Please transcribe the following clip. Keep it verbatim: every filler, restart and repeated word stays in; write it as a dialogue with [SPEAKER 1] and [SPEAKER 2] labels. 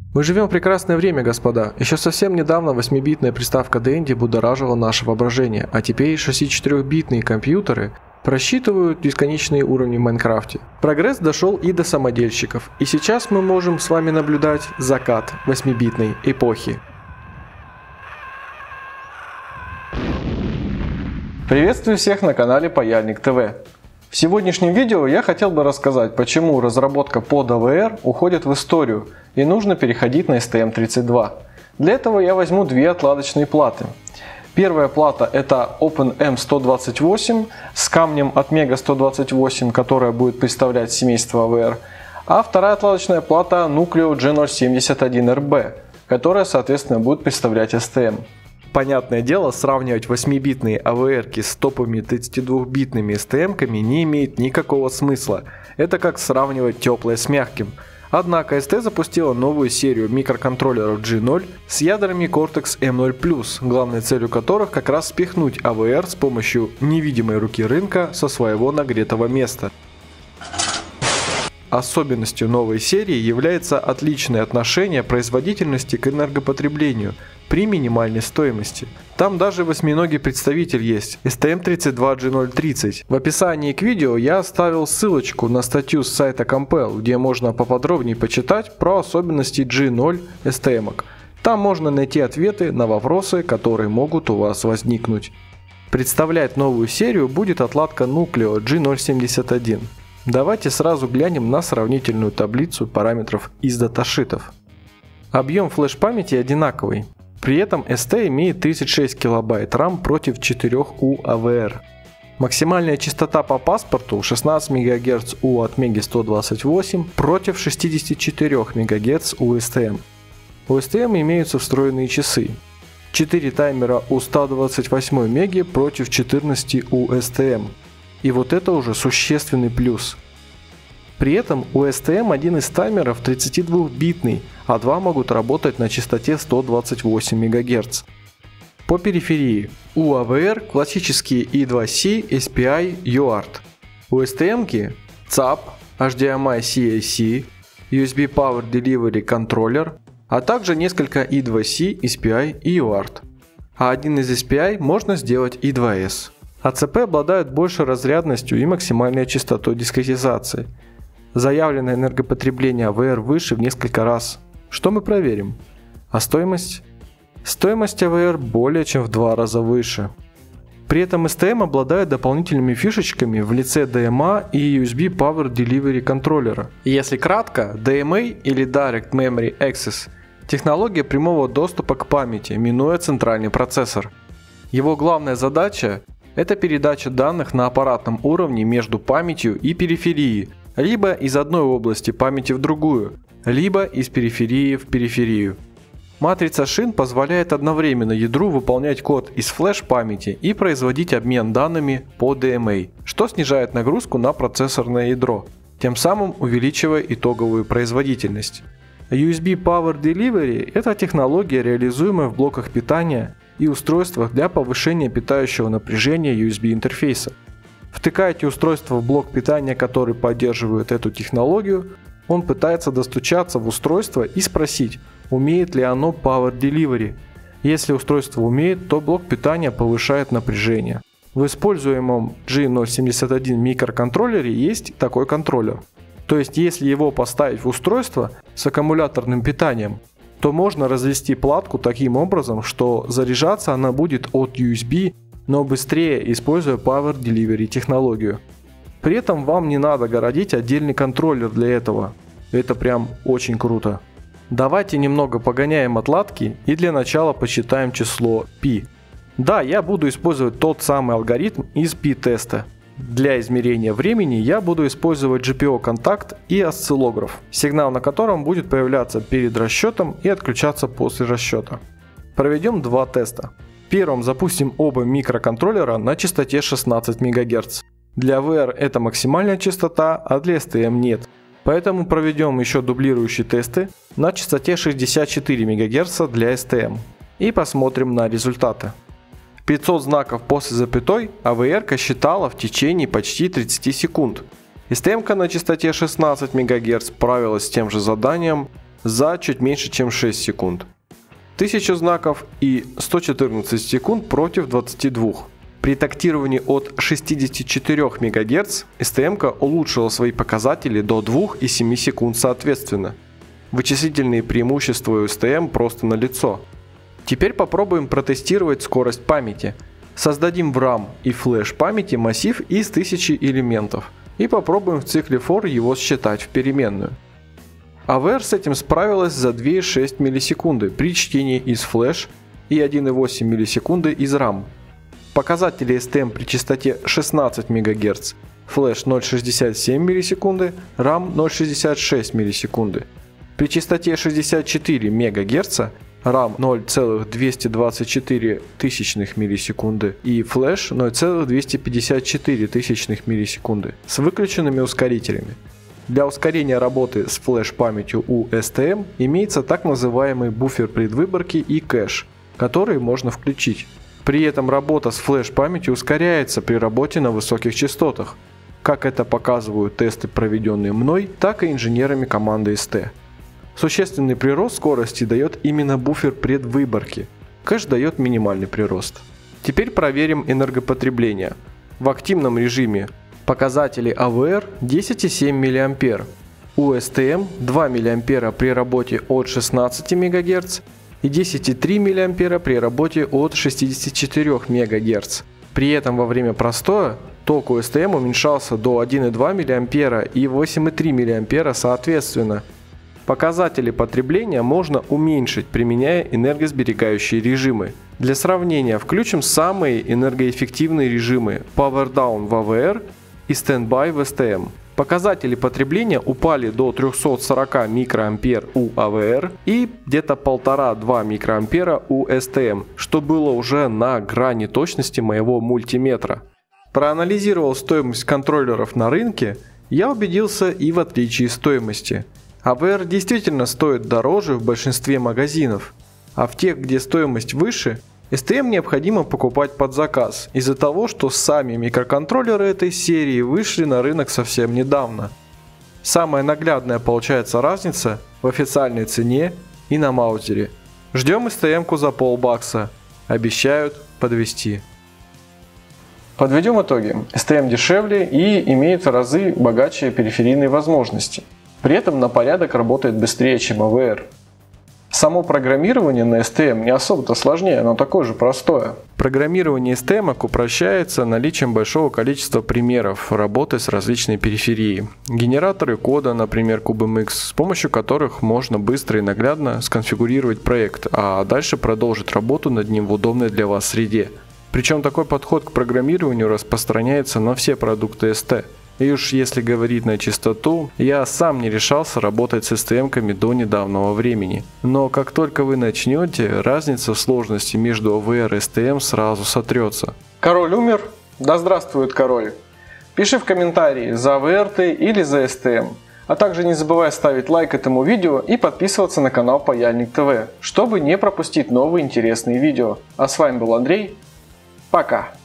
[SPEAKER 1] Мы живем в прекрасное время, господа. Еще совсем недавно восьмибитная приставка Dendy будоражила наше воображение, а теперь шестидесятичетырёхбитные компьютеры просчитывают бесконечные уровни в Майнкрафте. Прогресс дошел и до самодельщиков, и сейчас мы можем с вами наблюдать закат восьмибитной эпохи. Приветствую всех на канале Паяльник ТВ. В сегодняшнем видео я хотел бы рассказать, почему разработка под эй ви ар уходит в историю и нужно переходить на эс тэ эм тридцать два. Для этого я возьму две отладочные платы. Первая плата это OpenM сто двадцать восемь с камнем от Мега сто двадцать восемь, которая будет представлять семейство эй ви ар, а вторая отладочная плата Nucleo джи ноль семьдесят один эр би, которая соответственно будет представлять эс тэ эм. Понятное дело, сравнивать восьмибитные эй ви ар-ки с топовыми тридцатидвухбитными эс тэ эм-ками не имеет никакого смысла. Это как сравнивать теплое с мягким. Однако эс ти запустила новую серию микроконтроллеров джи ноль с ядрами Cortex эм ноль плюс, главной целью которых как раз спихнуть эй ви ар с помощью невидимой руки рынка со своего нагретого места. Особенностью новой серии является отличное отношение производительности к энергопотреблению при минимальной стоимости. Там даже восьминогий представитель есть, эс тэ эм тридцать два джи ноль тридцать. В описании к видео я оставил ссылочку на статью с сайта Compel, где можно поподробнее почитать про особенности джи ноль эс тэ эм-ок. Там можно найти ответы на вопросы, которые могут у вас возникнуть. Представлять новую серию будет отладка Nucleo джи ноль семьдесят один. Давайте сразу глянем на сравнительную таблицу параметров из даташитов. Объем флеш-памяти одинаковый. При этом эс ти имеет тридцать шесть килобайт рам против четырёх у эй ви ар. Максимальная частота по паспорту шестнадцать мегагерц у от Меги сто двадцать восемь против шестидесяти четырёх мегагерц у эс тэ эм. У эс тэ эм имеются встроенные часы. четыре таймера у ста двадцати восьми меги против четырнадцати у эс тэ эм. И вот это уже существенный плюс. При этом у эс тэ эм один из таймеров тридцатидвухбитный, а два могут работать на частоте сто двадцать восемь мегагерц. По периферии у эй ви ар классические и два си, эс пи ай, ю эй ар ти. У эс тэ эм-ки цап, эйч ди эм ай си эй си, ю эс би Power Delivery Controller, а также несколько и два си, эс пи ай и ю эй ар ти. А один из эс пи ай можно сделать и два эс. а цэ пэ обладают большей разрядностью и максимальной частотой дискретизации. Заявленное энергопотребление эй ви ар выше в несколько раз. Что мы проверим? А стоимость? Стоимость эй ви ар более чем в два раза выше. При этом эс тэ эм обладает дополнительными фишечками в лице ди эм эй и ю эс би Power Delivery контроллера. Если кратко, ди эм эй или Direct Memory Access – технология прямого доступа к памяти, минуя центральный процессор. Его главная задача – это передача данных на аппаратном уровне между памятью и периферией, либо из одной области памяти в другую, либо из периферии в периферию. Матрица шин позволяет одновременно ядру выполнять код из флеш-памяти и производить обмен данными по ди эм эй, что снижает нагрузку на процессорное ядро, тем самым увеличивая итоговую производительность. ю эс би Power Delivery – это технология, реализуемая в блоках питания и устройствах для повышения питающего напряжения ю эс би интерфейса. Втыкаете устройство в блок питания, который поддерживает эту технологию, он пытается достучаться в устройство и спросить, умеет ли оно Power Delivery. Если устройство умеет, то блок питания повышает напряжение. В используемом джи ноль семьдесят один микроконтроллере есть такой контроллер. То есть, если его поставить в устройство с аккумуляторным питанием, то можно развести платку таким образом, что заряжаться она будет от ю эс би, но быстрее, используя Power Delivery технологию. При этом вам не надо городить отдельный контроллер для этого. Это прям очень круто. Давайте немного погоняем отладки и для начала посчитаем число π. Да, я буду использовать тот самый алгоритм из π-теста. Для измерения времени я буду использовать джи пи о-контакт и осциллограф, сигнал на котором будет появляться перед расчетом и отключаться после расчета. Проведем два теста. В первом запустим оба микроконтроллера на частоте шестнадцать мегагерц. Для эй ви ар это максимальная частота, а для эс тэ эм нет. Поэтому проведем еще дублирующие тесты на частоте шестьдесят четыре мегагерца для эс тэ эм. И посмотрим на результаты. пятьсот знаков после запятой эй ви ар-ка считала в течение почти тридцати секунд. эс тэ эм-ка на частоте шестнадцать мегагерц справилась с тем же заданием за чуть меньше, чем шесть секунд. тысяча знаков и сто четырнадцать секунд против двадцати двух. При тактировании от шестидесяти четырёх мегагерц эс тэ эм-ка улучшила свои показатели до двух и семи секунд соответственно. Вычислительные преимущества у эс тэ эм просто налицо. Теперь попробуем протестировать скорость памяти. Создадим в рам и флеш памяти массив из тысячи элементов и попробуем в цикле for его считать в переменную. эй ви ар с этим справилась за две и шесть миллисекунды при чтении из флеш и одна и восемь миллисекунды из рам. Показатели эс тэ эм при частоте шестнадцать мегагерц, флеш ноль целых шестьдесят семь миллисекунды, рам ноль целых шестьдесят шесть миллисекунды. При частоте шестьдесят четыре мегагерца, рам ноль целых двести двадцать четыре тысячных миллисекунды и флеш ноль целых двести пятьдесят четыре тысячных миллисекунды с выключенными ускорителями. Для ускорения работы с флеш-памятью у эс тэ эм имеется так называемый буфер предвыборки и кэш, который можно включить. При этом работа с флеш-памятью ускоряется при работе на высоких частотах, как это показывают тесты, проведенные мной, так и инженерами команды эс тэ. Существенный прирост скорости дает именно буфер предвыборки. Кэш дает минимальный прирост. Теперь проверим энергопотребление. В активном режиме показатели эй ви ар десять и семь миллиампер, у эс тэ эм два миллиампера при работе от шестнадцати мегагерц и десять и три миллиампера при работе от шестидесяти четырёх мегагерц. При этом во время простоя ток у эс тэ эм уменьшался до одного и двух миллиампера и восьми и трёх миллиампера соответственно. Показатели потребления можно уменьшить, применяя энергосберегающие режимы. Для сравнения включим самые энергоэффективные режимы Power Down в эй ви ар и Standby в эс тэ эм. Показатели потребления упали до трёхсот сорока микроампер у эй ви ар и где-то полтора-два микроампера у эс тэ эм, что было уже на грани точности моего мультиметра. Проанализировал стоимость контроллеров на рынке, я убедился и в отличии стоимости. эй ви ар действительно стоит дороже в большинстве магазинов, а в тех, где стоимость выше, эс тэ эм необходимо покупать под заказ из-за того, что сами микроконтроллеры этой серии вышли на рынок совсем недавно. Самая наглядная получается разница в официальной цене и на маузере. Ждем эс тэ эм-ку за полбакса, обещают подвести. Подведем итоги. эс тэ эм дешевле и имеет в разы богаче периферийные возможности. При этом на порядок работает быстрее, чем эй ви ар. Само программирование на эс тэ эм не особо-то сложнее, оно такое же простое. Программирование эс тэ эм-ок упрощается наличием большого количества примеров работы с различной периферией. Генераторы кода, например, CubeMX, с помощью которых можно быстро и наглядно сконфигурировать проект, а дальше продолжить работу над ним в удобной для вас среде. Причем такой подход к программированию распространяется на все продукты эс тэ. И уж если говорить на чистоту, я сам не решался работать с эс тэ эм-ками до недавнего времени. Но как только вы начнете, разница в сложности между эй ви ар и эс тэ эм сразу сотрется. Король умер? Да здравствует король! Пиши в комментарии, за эй ви ар ты или за эс тэ эм. А также не забывай ставить лайк этому видео и подписываться на канал Паяльник тэ вэ, чтобы не пропустить новые интересные видео. А с вами был Андрей. Пока!